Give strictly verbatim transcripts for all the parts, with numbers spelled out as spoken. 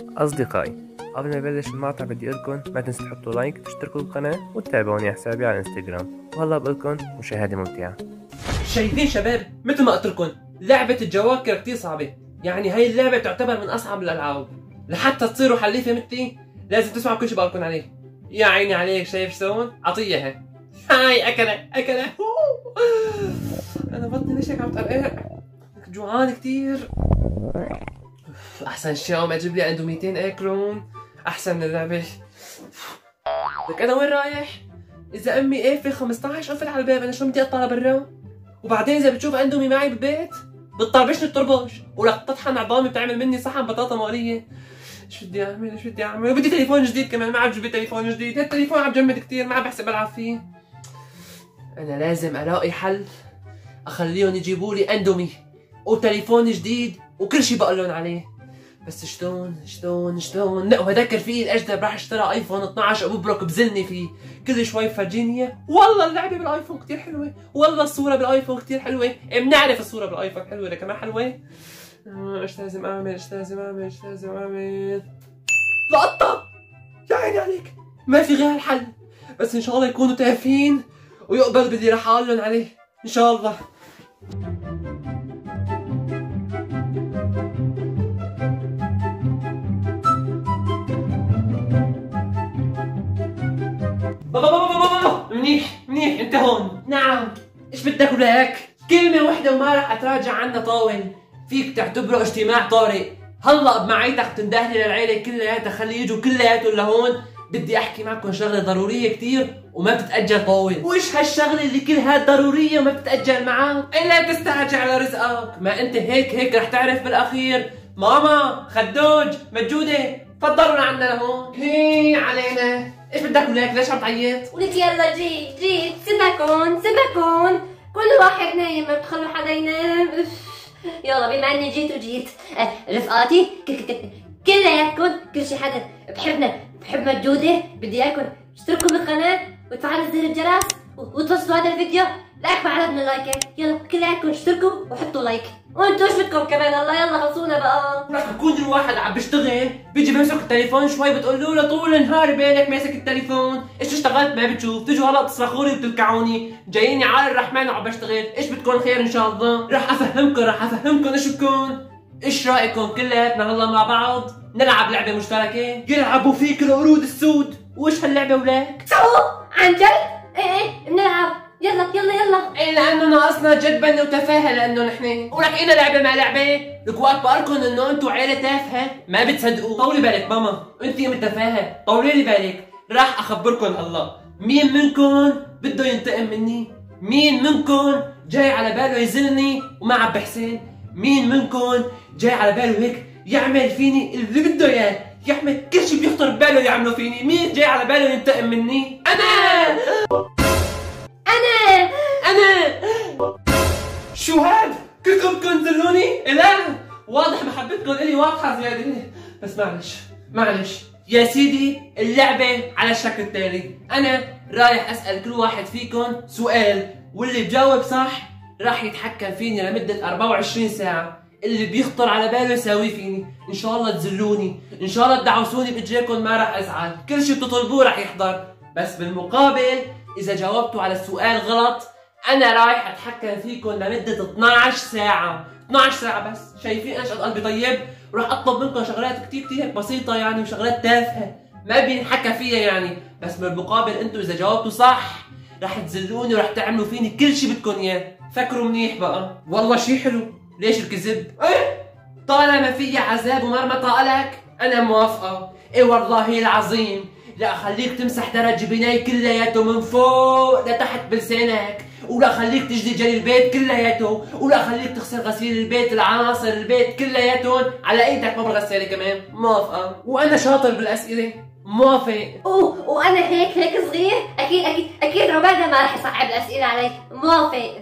أصدقائي، قبل ما نبلش المقطع بدي أقولكم ما تنسوا تحطوا لايك وتشتركوا بالقناة وتتابعوني على حسابي على الانستغرام، وهلا بقولكم مشاهدة ممتعة. شايفين شباب؟ مثل ما قلت لكم لعبة الجواكر كتير صعبة، يعني هاي اللعبة تعتبر من أصعب الألعاب، لحتى تصيروا حليفة مثلي لازم تسمعوا كل شيء بقولكم عليه. يا عيني عليك، شايف شلون؟ أعطيه إياها. هاي أكلة أكلة. أنا بطني ليش هيك عم تقرقع؟ جوعان كتير. أحسن شيء عم أجيب لي أندوميتين آكلهم أحسن من اللعبة. لك أنا وين رايح؟ إذا أمي قافلة خمسطعش قفل على الباب، أنا شو بدي أطلع برا؟ وبعدين إذا بتشوف أندومي معي بالبيت بتطربشني الطربش، ولك تطحن عظامي بتعمل مني صحن بطاطا مقلية. ايش بدي أعمل؟ ايش بدي أعمل؟ وبدي تليفون جديد كمان، ما عم بجيب تليفون جديد، هالتليفون عم بجمد كثير، ما عم بحسب ألعب فيه. أنا لازم ألاقي حل أخليهم يجيبوا لي أندومي وتليفون جديد وكل شيء بقول لهم عليه، بس شلون شلون شلون؟ لا وهداك الرفيق الأجدب راح اشترى ايفون اثنعش ابو بروك بزلني فيه، كل شوي بفرجيني والله اللعبة بالايفون كثير حلوة، والله الصورة بالايفون كثير حلوة، بنعرف الصورة بالايفون حلوة لكن ما حلوة؟ ايش لازم اعمل؟ ايش لازم اعمل؟ ايش لازم اعمل؟ لقطة! يا عيني عليك، ما في غير الحل، بس ان شاء الله يكونوا تافهين ويقبل باللي راح اقول لهم عليه، ان شاء الله. بابا بابا بابا بابا، منيح منيح انت هون. نعم، ايش بدك ولك؟ كلمة وحدة وما راح اتراجع عنها طاول، فيك تعتبره اجتماع طارئ، هلا بمعيتك تندهلي للعيلة كلياتها، خلي يجوا كلياتهم لهون، بدي احكي معكم شغلة ضرورية كثير وما بتتأجل طاول. وإيش هالشغلة اللي كلها ضرورية وما بتتأجل معك؟ إلا تستعجل على رزقك، ما انت هيك هيك رح تعرف بالاخير. ماما، خدوج، مجودة، تفضلوا لعنا لهون. هي علينا. ايش بدك ولك؟ ليش عم تعيط؟ ولك يلا جيت جيت، سيبكن سيبكن، كل واحد نايم، ما بتخلوا حدا ينام. يلا بما اني جيت وجيت، أه رفقاتي كلياتكم، كل شي حدا بحبنا بحب مجودة، بدي اياكم اشتركوا بالقناة وتفعلوا زر الجرس وتوصلوا هذا الفيديو لاكبر عدد من اللايكات. يلا كلياتكم اشتركوا وحطوا لايك، وانتوا ايش بدكم كمان؟ الله يلا خلصونا بقى. لك بكون الواحد عم بيشتغل بيجي بيمسك التليفون شوي بتقول له طول النهار بالك ماسك التليفون، ايش اشتغلت ما بتشوف؟ تيجوا هلا بتصرخوا لي وبتلكعوني، جاييني على الرحمن وعم بشتغل، ايش بدكم خير ان شاء الله؟ رح افهمكم رح افهمكم ايش بكون. ايش رايكم كلياتنا هلا مع بعض نلعب لعبة مشتركة؟ يلعبوا فيك القرود السود، وايش هاللعبة ولك؟ شو؟ عن جد؟ ايه ايه بنلعب، يلا يلا يلا. ايه لانه ناقصنا جدبا وتفاهه، لانه نحن ولك اينا لعبه ما لعبه، لك وقت بقولكم انه انتم عيله تافهه ما بتصدقوا. طولي بالك ماما، انت متفاهه، طولي لي بالك، راح اخبركم هلا مين منكم بده ينتقم مني، مين منكم جاي على باله يزلني وما عم بحسن، مين منكم جاي على باله هيك يعمل فيني اللي بده اياه، يعمل كل شيء بيخطر بباله يعمله فيني، مين جاي على باله ينتقم مني؟ انا انا انا شو هاد؟ كلكم تنزلوني؟ لا واضح محبتكم الي واضحه زياده، بس معلش معلش يا سيدي. اللعبه على الشكل التالي، انا رايح اسال كل واحد فيكم سؤال، واللي بجاوب صح راح يتحكم فيني لمده أربعة وعشرين ساعة، اللي بيخطر على باله يساويه فيني، ان شاء الله تذلوني، ان شاء الله تدعوسوني باجريكم ما راح ازعل، كل شيء بتطلبوه راح يحضر، بس بالمقابل اذا جاوبتوا على السؤال غلط انا رايح اتحكم فيكم لمده اثنعش ساعة، اثنعش ساعة بس. شايفين ايش قد قلبي طيب؟ وراح اطلب منكم شغلات كثير كثير بسيطة يعني، وشغلات تافهة ما بينحكى فيها يعني، بس بالمقابل انتم اذا جاوبتوا صح راح تذلوني وراح تعملوا فيني كل شيء بدكم اياه، فكروا منيح بقى. والله شيء حلو، ليش الكذب؟ ايه طالما في عذاب ومرمطة لك انا موافقة، ايه والله العظيم لا اخليك تمسح درج بناي كلياته من فوق لتحت بلسانك، ولا خليك تجلي جري البيت كلياته، ولا خليك تغسل غسيل البيت العناصر البيت كلياتهم على ايدك ما بالغسالة كمان، موافقة. وانا شاطر بالاسئلة، موافق. اوه وانا هيك هيك صغير، اكيد اكيد اكيد عبادة ما رح يصعب الاسئلة علي، موافق.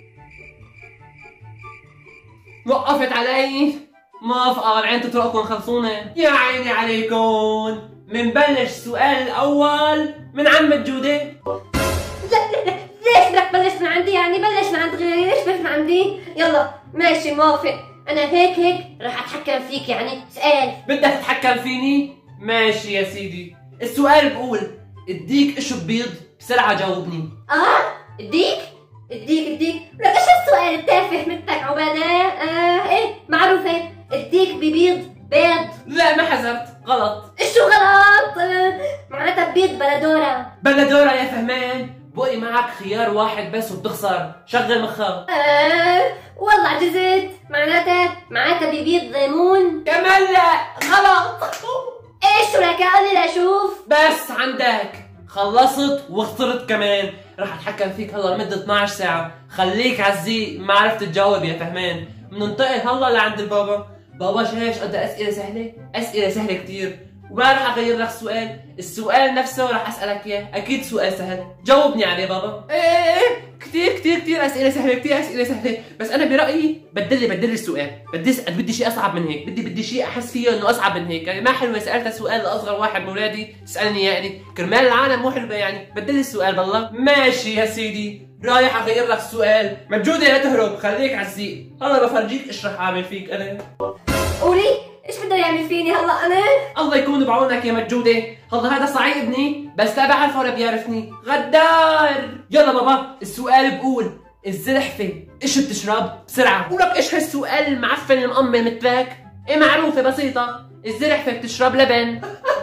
وقفت علي؟ موافقة، العين تطرقكم خلصونا. يا عيني عليكم، منبلش السؤال الاول من عم مجودة. لا لا لا، ليش بدك تبلش من عندي يعني؟ بلش من عند غيري، ليش بلش من عندي؟ يلا ماشي موافق، انا هيك هيك رح اتحكم فيك يعني. اسال. بدك تتحكم فيني؟ ماشي يا سيدي. السؤال بقول اديك اشب بيض بسرعة جاوبني. اه اديك اديك اديك لك ايش السؤال التافه مثلك عبادة؟ آه ايه معروفة، اديك ببيض بيض. لا ما حذرت، غلط. شو غلط؟ آه معناتها بيض بلدورة. بلدورة يا فهمان. بقي معك خيار واحد بس وبتخسر، شغل مخك. آه والله عجزت. معناتها معناتها ببيض ليمون. كمان لا، غلط. ايش شو لك؟ قال لي لاشوف. بس عندك خلصت وخسرت كمان. رح اتحكم فيك هلا لمدة اثنعش ساعة. خليك عالزيق، ما عرفت تجاوب يا فهمان. بننتقل هلا لعند البابا. بابا شايف قد اسئلة سهلة؟ اسئلة سهلة كتير. وما رح اغير لك السؤال، السؤال نفسه رح اسألك اياه، اكيد سؤال سهل، جاوبني عليه بابا. ايه ايه كتير كتير كتير اسئلة سهلة، كتير اسئلة سهلة، بس انا برأيي بدل بدل السؤال، بدي اسأل بدي شيء اصعب من هيك، بدي بدي شيء احس فيه انه اصعب من هيك، يعني ما حلوة سألت سؤال لاصغر واحد من اولادي تسألني يعني، كرمال العالم مو حلوة يعني، بدل السؤال بالله. ماشي يا سيدي، رايح اغير لك السؤال، مجودة لا تهرب، خليك عالزيق، هلا بفرجيك ايش رح اعمل فيك انا. قولي ايش بده يعمل فيني هلا انا؟ الله يكون بعونك يا مجودة، هلا هذا صعيدني بس لا بعرفه ولا بيعرفني، غدار. يلا بابا السؤال بقول الزلحفة ايش بتشرب؟ بسرعة. ولك ايش هالسؤال المعفن المقمل مثلك؟ ايه معروفة بسيطة، الزلحفة بتشرب لبن.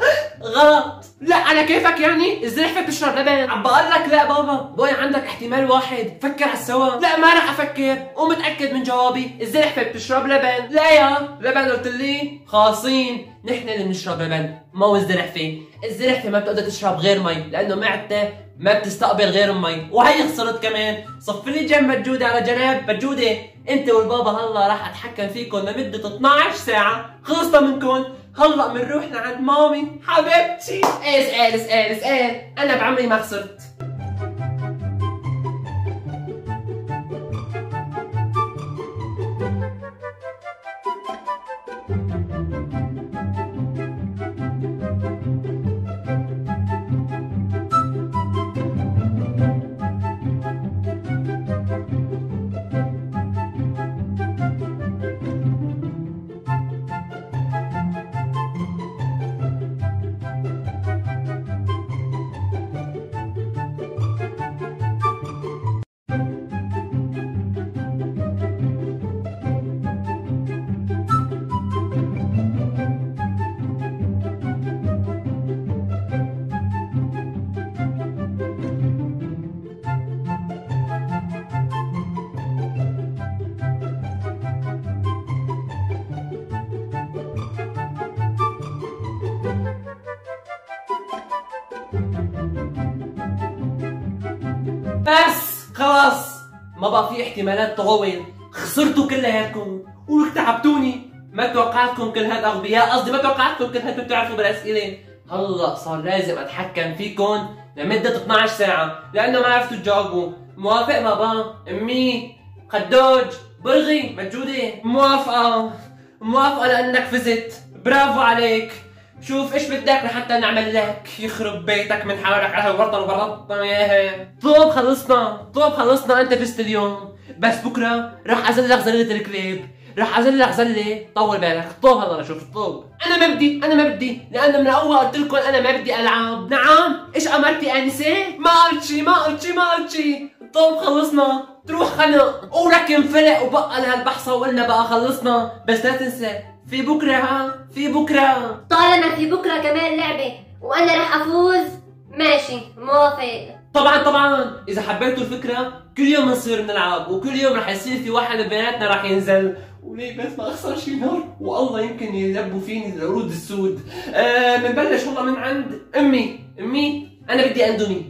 غلط. لا على كيفك يعني؟ الزلحفة بتشرب لبن؟ عم بقول لك لا بابا، بقى عندك احتمال واحد، فكر على السوا. لا ما رح افكر، ومتأكد من جوابي، الزلحفة بتشرب لبن. لا يا لبن قلت لي؟ خاصين، نحن اللي بنشرب لبن، مو الزلحفة. الزلحفة ما بتقدر تشرب غير مي، لأنه معدتها ما بتستقبل غير المي، وهي خسرت كمان. صف لي جنب مجودة على جناب. مجودة انت والبابا هلا راح اتحكم فيكم لمدة اثنعش ساعة، خلصنا منكم. هلا بنروح لعند مامي حبيبتي. اسأل اسأل اسأل، أنا بعمري ما خسرت. بس خلاص ما بقى في احتمالات تطول، خسرتوا كلياتكم ولك تعبتوني. ما توقعتكم كل هاد اغبياء، قصدي ما توقعتكم كل هاد بتعرفوا بالاسئله. هلا صار لازم اتحكم فيكم لمده اثنعش ساعه لانه ما عرفتوا تجاوبوا. موافق بابا؟ امي؟ خدوج؟ برغي؟ مجوده؟ موافقه. موافقه لانك فزت، برافو عليك. شوف ايش بدك لحتى نعمل لك، يخرب بيتك من حالك على هالورطه اللي برطنا اياها. طوب خلصنا، طوب خلصنا، انت فزت اليوم، بس بكره راح ازلك زلة الكليب، راح ازلك زله طول بالك. طوب هلا شوف الطوب. انا ما بدي، انا ما بدي، لانه من اول قلت لكم انا ما بدي العب. نعم؟ ايش امرتي انسه؟ ما قلت شي، ما قلت شي، ما قلت شي. طوب خلصنا، تروح خنق ولك انفلق وبقى لهالبحصه وقلنا بقى خلصنا، بس لا تنسى في بكره، ها؟ في بكره. طالما في بكره كمان لعبه وانا رح افوز، ماشي موافق. طبعا طبعا اذا حبيتوا الفكره كل يوم نصير نلعب، وكل يوم رح يصير في واحد من بيناتنا رح ينزل، وليه بس ما اخسر شي نار، والله يمكن يلبوا فيني القرود السود. آه بنبلش والله من عند امي. امي انا بدي اندومي.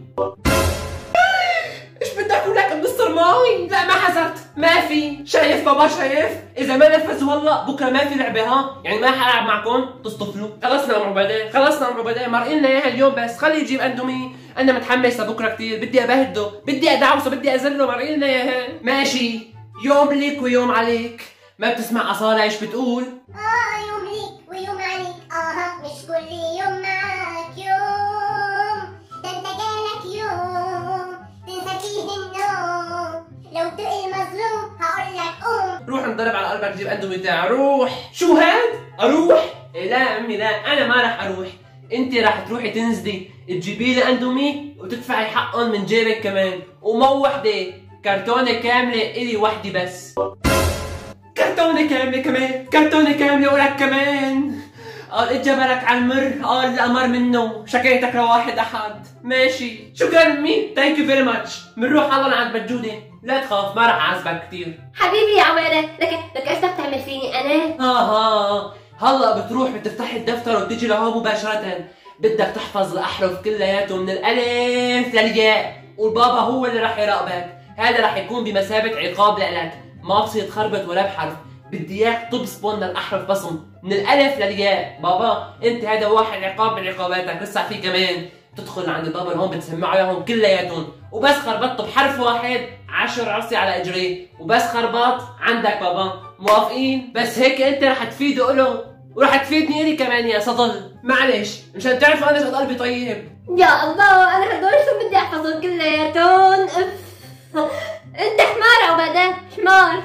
ايش بدي اكل لك مستر ماي؟ لا ما حذرت، ما في. شايف بابا؟ شايف؟ اذا ما نفذوا هلا بكره ما في لعبه، ها؟ يعني ما حلعب معكم تصطفلوا. خلصنا ام عباده، خلصنا ام عباده، مرقلنا اياها اليوم، بس خلي يجيب اندومي. انا متحمس لبكره كثير، بدي ابهده، بدي ادعوسه، بدي ازله، مرقلنا اياها. ماشي، يوم ليك ويوم عليك. ما بتسمع اصاله ايش بتقول؟ اه يوم ليك ويوم عليك، اه مش كل يوم معاك يوم، ده انت جالك يوم تنسى فيه النوم، لو تقي مظلوم هقولك قوم. روح انضرب على قلبك تجيب اندومي تاعي. روح. شو هاد؟ اروح؟ إيه لا يا امي لا، انا ما راح اروح. انت راح تروحي تنزلي تجيبي لي اندومي وتدفعي حقهم من جيبك كمان، ومو وحده، كرتونه كامله الي وحدي بس. كرتونه كامله كمان، كرتونه كامله ولك كمان. قال اجبرك على المر، قال الامر منه، شكيتك لواحد احد. ماشي، شكرا امي، ثانك يو فيري ماتش. بنروح الله لعند بجوده، لا تخاف ما راح اعذبك كثير. حبيبي يا عميرة، لك لك ايش بدك تعمل فيني انا؟ ها ها هلا بتروح بتفتحي الدفتر وبتجي لهون مباشرة. بدك تحفظ الاحرف كلياته من الالف للياء، والبابا هو اللي راح يراقبك. هذا راح يكون بمثابة عقاب لك، ما بصير تخربط ولا بحرف. بدي اياك تبصبن للاحرف بصم من الالف للياء. بابا انت هذا واحد عقاب من عقاباتك. لسه في كمان تدخل عند البابا هون بتسمعوا اياهم كلياتهم، وبس خربطت بحرف واحد عشر عصي على اجريه، وبس خربط عندك بابا. موافقين؟ بس هيك انت رح تفيده له ورح تفيدني الي كمان يا صدل. معلش مشان تعرفوا انا شو قلبي طيب. يا الله، انا هدول شو بدي احفظهم كلياتهم؟ اف انت حمار عبادة، حمار.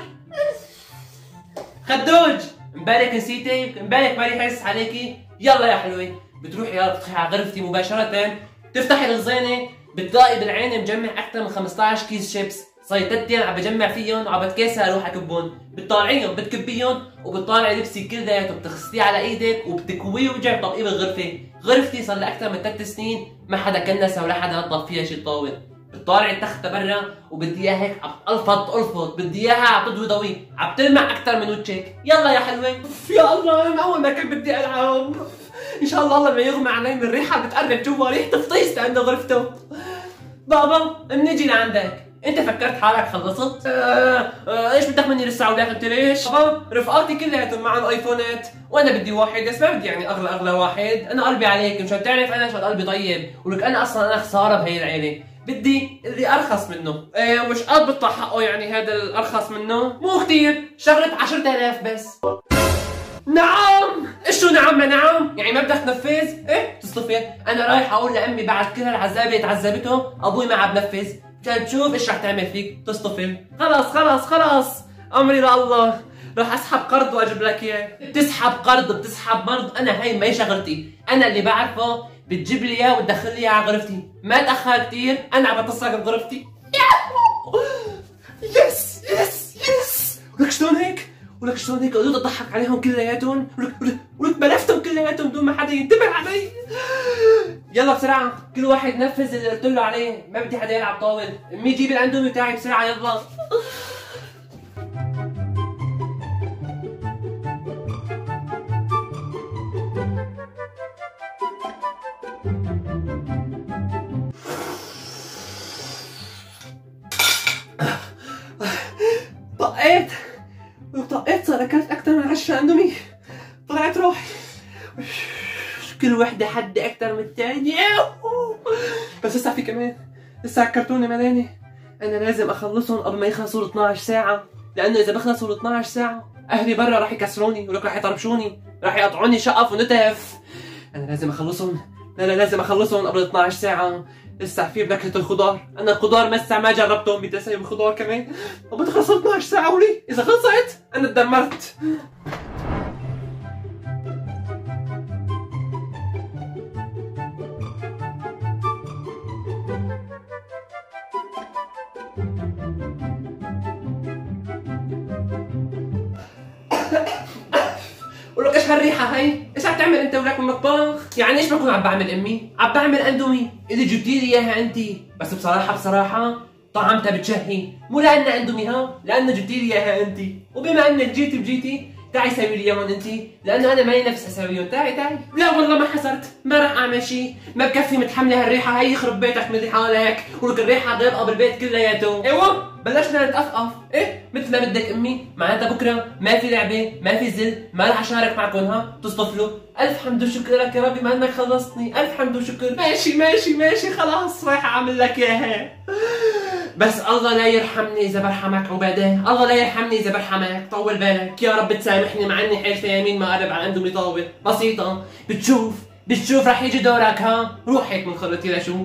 خدوج مبالك نسيتك، مبالك مالي حس عليكي. يلا يا حلوه بتروحي يلا بتروحي على غرفتي مباشرة، تفتحي الخزانة بتلاقي بالعين مجمع أكثر من خمسطعش كيس شيبس، صيدتين عم بجمع فيهم وعم بتكاسل اروح اكبهم. بتطالعيهم بتكبيهم وبتطالعي لبسي كلياته بتغسليه على ايدك وبتكويه وبترجعي بتطبقيه بالغرفة. غرفتي صار لها أكثر من ثلاث سنين ما حدا كنسها ولا حدا نظف فيها شي طاول. بتطالعي التخته برا وبدي اياها هيك عم تقلفط تقلفط، بدي اياها عم تضوي ضوي، عم تلمع اكثر من وجهك. يلا يا حلوه. يا الله من اول ما كنت بدي العب. ان شاء الله الله ما يغمى علي من الريحه بتقرب جوا، ريحه فطيس لعنده غرفته. بابا بنجي لعندك، انت فكرت حالك خلصت؟ آه آه ايش بدك مني لسه عودك؟ قلت ليش؟ بابا رفقاتي كلياتهم معهم ايفونات وانا بدي واحد، بس ما بدي يعني اغلى اغلى واحد. انا قلبي عليك مشان تعرف انا شو قلبي طيب، ولك انا اصلا انا خساره بهي العيله، بدي اللي ارخص منه. ايه مش قد بيطلع حقه يعني هذا الارخص منه؟ مو كثير، شغله عشرة آلاف بس. نعم؟ ايش شو نعم ما نعم؟ يعني ما بدك تنفذ؟ ايه تصطفي؟ انا رايح اقول لامي بعد كل هالعذابه اللي تعذبته ابوي ما عم بنفذ، مشان تشوف ايش رح تعمل فيك تصطفي. خلص خلص خلص امري لله، راح اسحب قرض واجيب لك اياه. بتسحب قرض بتسحب مرض، انا هي ما هي شغلتي، انا اللي بعرفه بتجيب لي اياه وتدخل لي اياه على غرفتي، ما تاخر كثير انا عم بتصل بغرفتي. يس يس يس. ولك شلون هيك؟ ولك شلون هيك قدرت اضحك عليهم كلياتهم، ولك ولك بلفتهم كلياتهم بدون ما حدا ينتبه علي. يلا بسرعة كل واحد نفذ اللي قلت له عليه، ما بدي حدا يلعب طاول. امي جيبي الاندومي تاعي بسرعة يلا. طقيت وطقيت صار اكلت اكثر من عشرة اندومي، طلعت روحي. كل وحده حدة اكثر من الثانية، بس لسه في كمان، لسه الكرتونه ملاني، انا لازم اخلصهم قبل ما يخلصوا ال اثنعش ساعة، لانه اذا بخلصوا ال اثنعش ساعة اهلي برا راح يكسروني ولك راح يطربشوني، راح يقطعوني شقف ونتف. انا لازم اخلصهم، لا لا لازم اخلصهم قبل اثنعش ساعة. لسه في بنكهة الخضار، انا الخضار لسه ما جربتهم، بدي اسوي الخضار كمان، وبدي خلصوا اثنعش ساعة ولي اذا خلصت انا تدمرت. ولك ايش هالريحة هي؟ ايش عم تعمل انت ولك بالمطبخ؟ يعني ايش بكون عم بعمل امي؟ عم بعمل اندومي اللي جبتي لي اياها انت، بس بصراحة بصراحة طعمتها بتشهي، مو لأنها اندومي ها، لأنه جبتي لي اياها انت، وبما انك جيتي بجيتي تعي سوي لي اياهم انت، لأنه أنا مالي نفس اسويهم، تعي تعي. لا والله ما حسرت، ما راح أعمل شيء، ما بكفي متحملة هالريحة هي، يخرب بيتك من حالك، ولك الريحة ضابقة بالبيت كلياته. ايوه بلشنا نتقفقف، ايه مثل ما بدك امي، معناتها بكره ما في لعبه، ما في زل، ما رح اشارك معكم ها، تصطفلوا. الف حمد وشكر لك يا ربي ما انك خلصتني، الف حمد وشكر. ماشي ماشي ماشي خلاص رايحه اعمل لك اياها. بس الله لا يرحمني اذا برحمك عباده، الله لا يرحمني اذا برحمك، طول بالك يا رب تسامحني مع اني حيلت يمين ما قرب على اندومي طاول، بسيطه، بتشوف بتشوف رح يجي دورك ها، روح هيك من خلتي لشوف.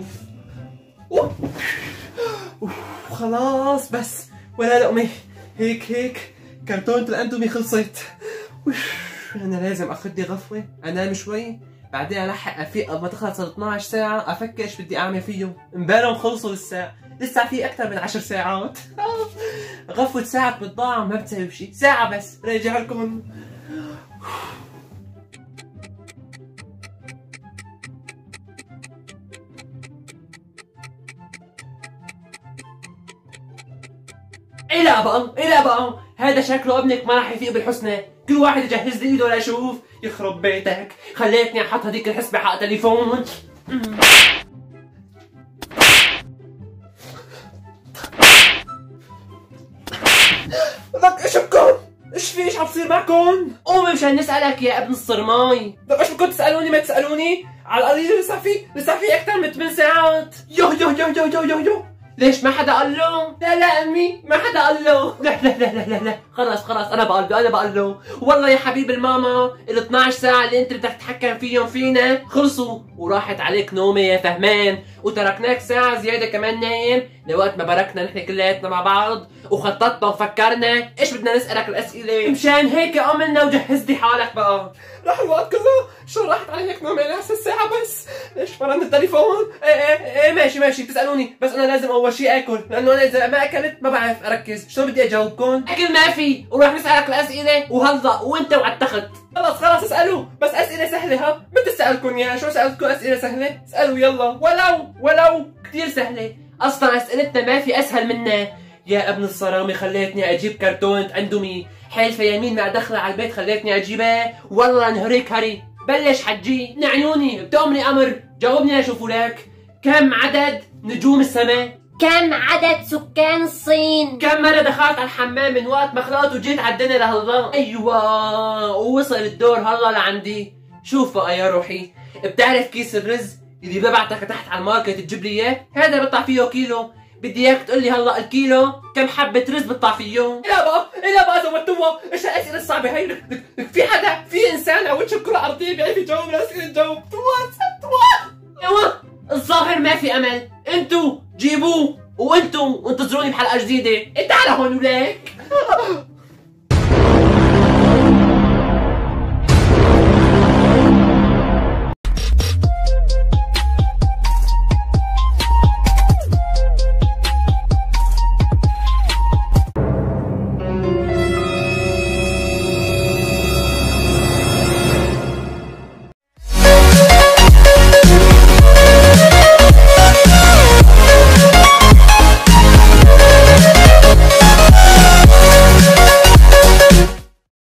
خلاص بس ولا لقمة، هيك هيك كرتونة الاندومي خلصت. انا لازم اخذ لي غفوة انام شوي، بعدين الحق افيق قبل ما تخلص ال اثنعش ساعة افكر ايش بدي اعمل فيهم. امبارح خلصوا لسه، لسه في اكثر من عشر ساعات. غفوة ساعة بتضاع ما بتسوي شيء، ساعة بس راجع لكم. ايه لا بقى، ايه لا بقى، هذا شكله ابنك ما راح يفيق بالحسنى، كل واحد يجهز لي ايده لاشوف. يخرب بيتك، خليتني احط هذيك الحسبة حق تليفون. لك ايش بكون؟ ايش في؟ ايش عم بصير معكم؟ قومي مشان نسألك يا ابن الصرماي. لك ايش بدكم تسألوني ما تسألوني؟ على القليل لسه في لسه في أكثر من ثمان ساعات. يو يو يو يو يو يو يو ليش ما حدا قال له؟ لا لا امي ما حدا قال له. لا لا لا لا لا لا خلص خلص انا بقول له انا بقول له. والله يا حبيب الماما ال اثنعش ساعة اللي انت بدك تتحكم فيهم فينا خلصوا، وراحت عليك نومة يا فهمان، وتركناك ساعة زيادة كمان نايم لوقت ما باركنا نحن كلياتنا مع بعض وخططنا وفكرنا ايش بدنا نسألك الأسئلة. مشان هيك قمنا وجهز لي حالك بقى. راح الوقت كله، شو راحت عليك نومة نفس الساعة بس؟ ليش فرنت التليفون؟ ايه ايه ايه ماشي ماشي بتسألوني، بس انا لازم اول شيء اكل، لانه انا اذا ما اكلت ما بعرف اركز، شلون بدي اجاوبكم؟ اكل ما في، وراح نسألك الأسئلة وهلا وانت وعالتخت. خلص خلص اسألوا، بس أسئلة سهلة ها، بدي اسألكم يا شو سألتكم أسئلة سهلة؟ اسألوا يلا، ولو ولو كثير سهلة، اصلا أسئلتنا ما في اسهل منها. يا ابن الصرامي خليتني اجيب كرتونة اندومي، حلفة يمين ما ادخلها على البيت خليتني اجيبها، والله انهريك هري. بلش حجي من عيوني بتأمري امر، جاوبني لاشوفوا لك. كم عدد نجوم السماء؟ كم عدد سكان الصين؟ كم مرة دخلت على الحمام من وقت ما خلقت وجيت على الدنيا لهلا؟ ايوه ووصل الدور هلا لعندي. شوف بقى يا روحي، بتعرف كيس الرز اللي ببعتك تحت على الماركت تجيب لي اياه؟ هذا بيطلع فيه كيلو، بدي اياك تقول لي هلا الكيلو كم حبة رز بيطلع فيه؟ لا بقى لا بقى زودتوها، ايش الاسئلة الصعبة هي؟ في حدا في انسان على وجه الكرة الارضية بيعرف يجاوب الاسئلة تجاوب؟ ايوه الظاهر ما في امل، انتو جيبوه وانتو انتظروني بحلقة جديدة. تعال هون وليك.